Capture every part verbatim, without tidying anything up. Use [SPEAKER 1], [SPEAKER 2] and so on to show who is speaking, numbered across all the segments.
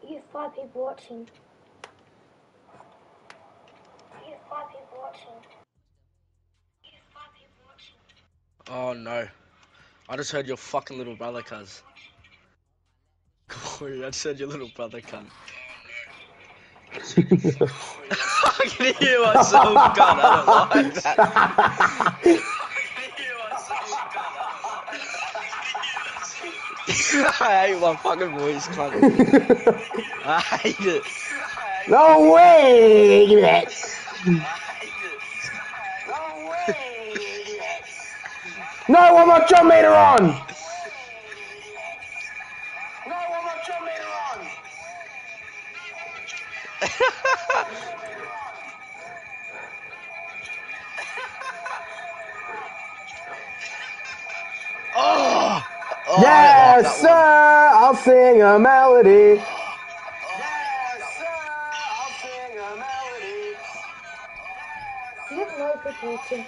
[SPEAKER 1] You have five people watching. You have five people watching. You have five people watching.
[SPEAKER 2] Oh no. I just heard your fucking little brother, cuz. Corey, I just heard your little brother, cunt. I can hear myself, cunt. I don't like that. I can hear myself, cunt. I hate my fucking voice, cunt. I hate it.
[SPEAKER 3] No way!
[SPEAKER 2] I hate it.
[SPEAKER 3] No way! No, one more jump meter on! No, one more jump meter on!
[SPEAKER 2] Oh! Oh,
[SPEAKER 3] Yes,
[SPEAKER 2] I don't like that
[SPEAKER 3] sir!
[SPEAKER 2] one.
[SPEAKER 3] I'll sing a melody.
[SPEAKER 2] Oh,
[SPEAKER 3] Yes, sir! I'll sing a melody.
[SPEAKER 1] You have no people watching.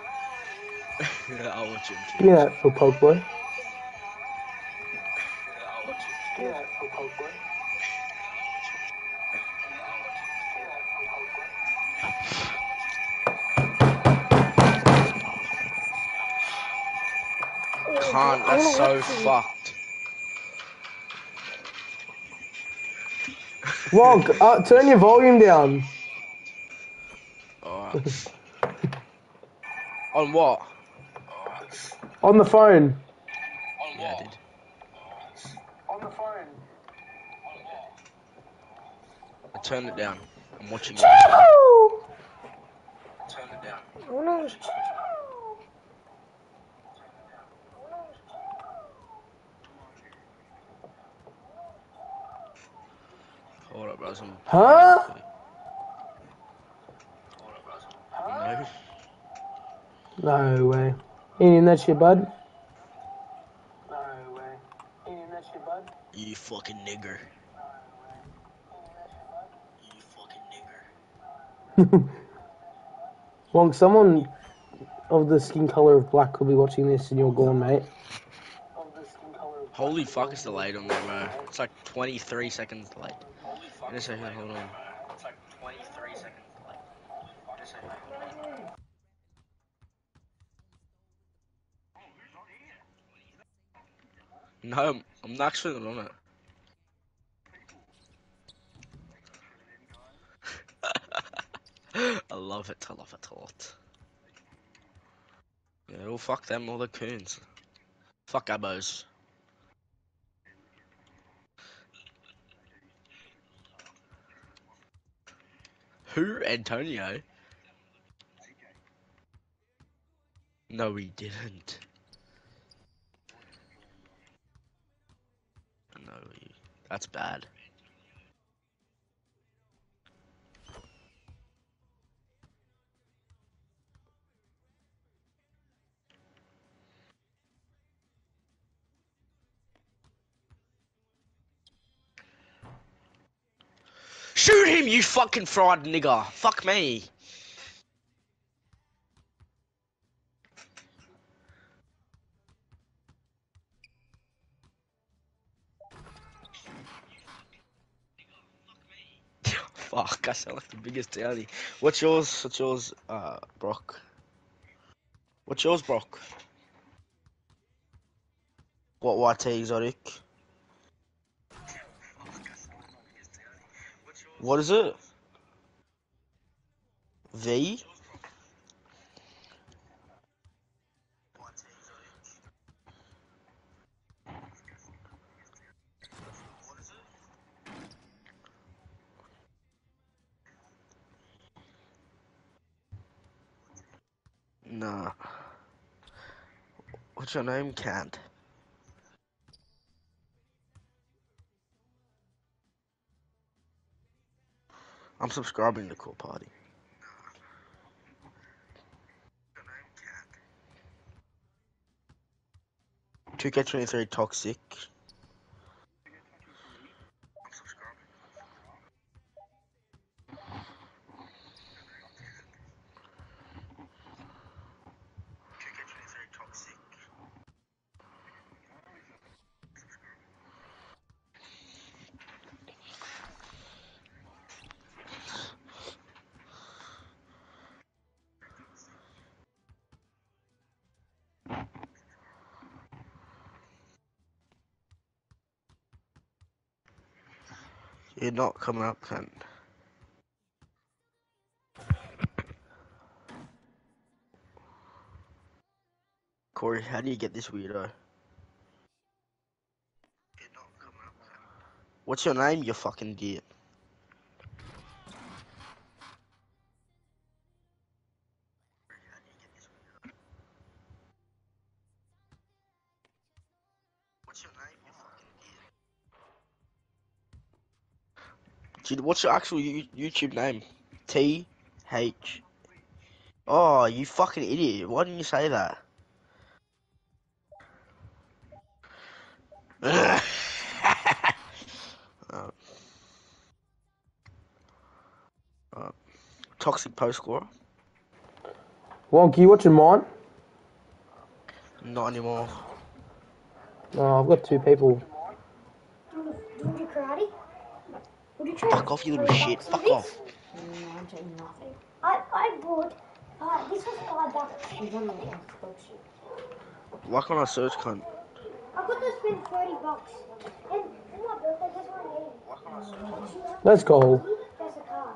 [SPEAKER 2] I'll watch him too.
[SPEAKER 3] Give me that for Poke Boy.
[SPEAKER 2] I'll watch him.
[SPEAKER 3] Give me that for Poke Boy.
[SPEAKER 2] Can't, that's so fucked.
[SPEAKER 3] Wonk, uh, turn your volume down.
[SPEAKER 2] Alright. On what?
[SPEAKER 3] On the phone.
[SPEAKER 2] Yeah, I did.
[SPEAKER 3] On the phone.
[SPEAKER 2] I turned it down. I'm watching it.
[SPEAKER 3] Choo!
[SPEAKER 2] Turn it down.
[SPEAKER 1] Oh no.
[SPEAKER 2] Hold up, bros. I'm
[SPEAKER 3] Huh?
[SPEAKER 2] No.
[SPEAKER 3] No way. Eating that shit, bud? No way. Eating that shit, bud?
[SPEAKER 2] You fucking nigger. You fucking nigger.
[SPEAKER 3] Wonk, someone of the skin color of black could be watching this and you're gone, mate.
[SPEAKER 2] Holy fuck, it's delayed on there, bro. It's like twenty-three seconds delayed. In a second, hold on. It's like twenty-three seconds delayed. In a second, hold on. No, I'm, I'm actually not on it. I love it, I love it a lot. Yeah, well, fuck them, all the coons. Fuck abos. Who? Antonio? No, he didn't. No, he... that's bad. Shoot him, you fucking fried nigger! Fuck me! Fuck, I sound like the biggest downy. What's yours? What's yours, uh, Brock? What's yours, Brock? What Y T exotic? What is it? V? Nah. What's your name, Cant? I'm subscribing to Cool Party. two K twenty-three Toxic. You're not coming up, cunt. Corey, how do you get this weirdo? What's your name, you fucking idiot? What's your name, you fucking idiot? Dude, what's your actual U YouTube name? T H. Oh, you fucking idiot. Why didn't you say that? uh, uh, toxic post scorer?
[SPEAKER 3] Wonky, you watching mine?
[SPEAKER 2] Not anymore.
[SPEAKER 3] Oh, I've got two people.
[SPEAKER 1] Do you do karate? Would you trade
[SPEAKER 2] Fuck off, you little
[SPEAKER 1] thirty
[SPEAKER 2] shit.
[SPEAKER 1] bucks for
[SPEAKER 2] Fuck
[SPEAKER 1] this?
[SPEAKER 2] off.
[SPEAKER 4] No, I'm taking nothing.
[SPEAKER 1] I, I bought, uh, this was five bucks.
[SPEAKER 4] She's on the last bullshit.
[SPEAKER 2] Why can't I search, cunt?
[SPEAKER 1] I got to spend thirty bucks. And for my birthday, guess what I needed?
[SPEAKER 3] Let's go.
[SPEAKER 1] That's a card.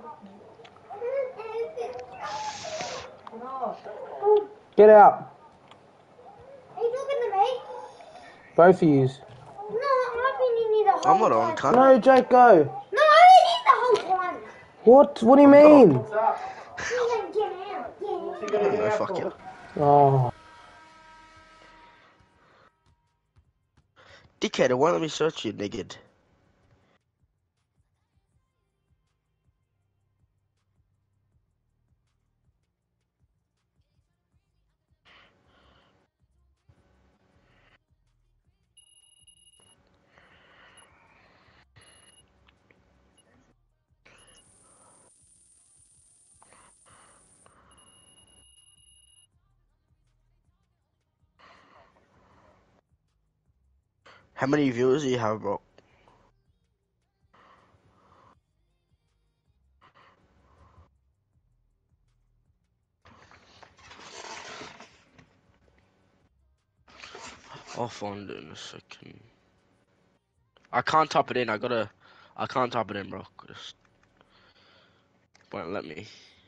[SPEAKER 4] No.
[SPEAKER 1] Oh,
[SPEAKER 3] Get out.
[SPEAKER 1] are you talking to me?
[SPEAKER 3] Both of yous.
[SPEAKER 1] No, I've been in here the whole
[SPEAKER 2] I'm not on,
[SPEAKER 1] time.
[SPEAKER 2] cunt.
[SPEAKER 3] No, Jake, go.
[SPEAKER 1] No, I've been in the whole time.
[SPEAKER 3] What? What do you mean?
[SPEAKER 1] You gotta get out. Get out.
[SPEAKER 2] No, fuck you.
[SPEAKER 3] Oh.
[SPEAKER 2] Dickhead, why don't let me search you, nigga? How many viewers do you have, bro? I'll find it in a second. I can't type it in. I gotta. I can't type it in, bro. Just won't let me.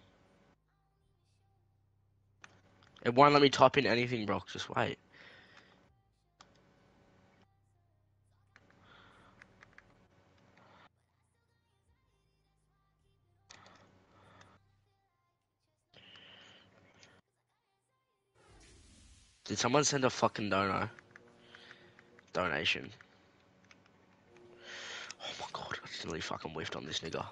[SPEAKER 2] It won't let me type in anything, bro. Just wait. Did someone send a fucking dono? Donation. Oh my god, I accidentally fucking whiffed on this nigga.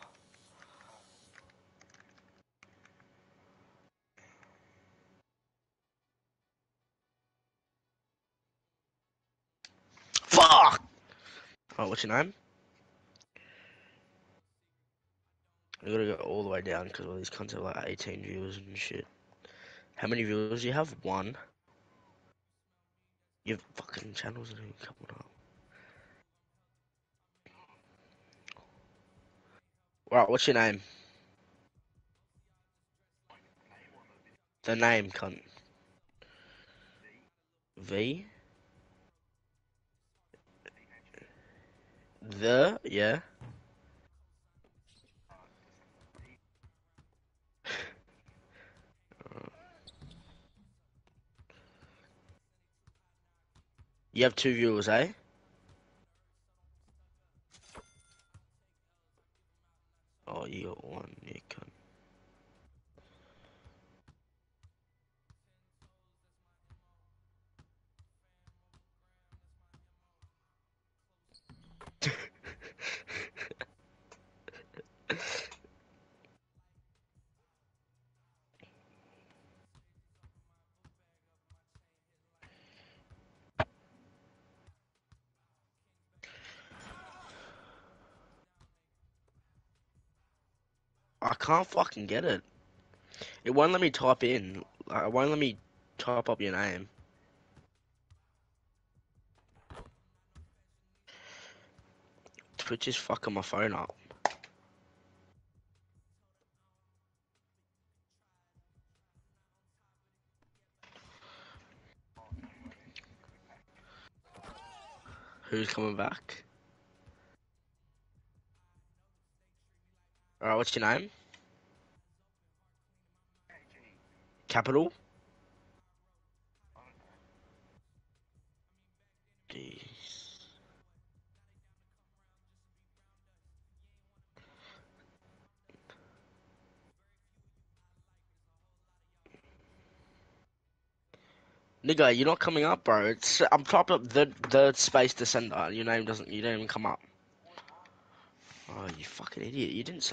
[SPEAKER 2] Fuck! Oh, what's your name? I gotta go all the way down because all these cunts have like eighteen viewers and shit. How many viewers do you have? One. Your fucking channels are even coming up. Alright, what's your name? The name, cunt. V? The? Yeah. You have two viewers, eh? Oh, you got one, you cunt. I can't fucking get it. It won't let me type in. Like, it won't let me type up your name. Twitch is fucking my phone up. Who's coming back? Alright, what's your name? Capital? Jeez. Nigga, you're not coming up, bro. It's I'm typed up the the space descender. Your name doesn't. You don't even come up. Oh, you fucking idiot! You didn't.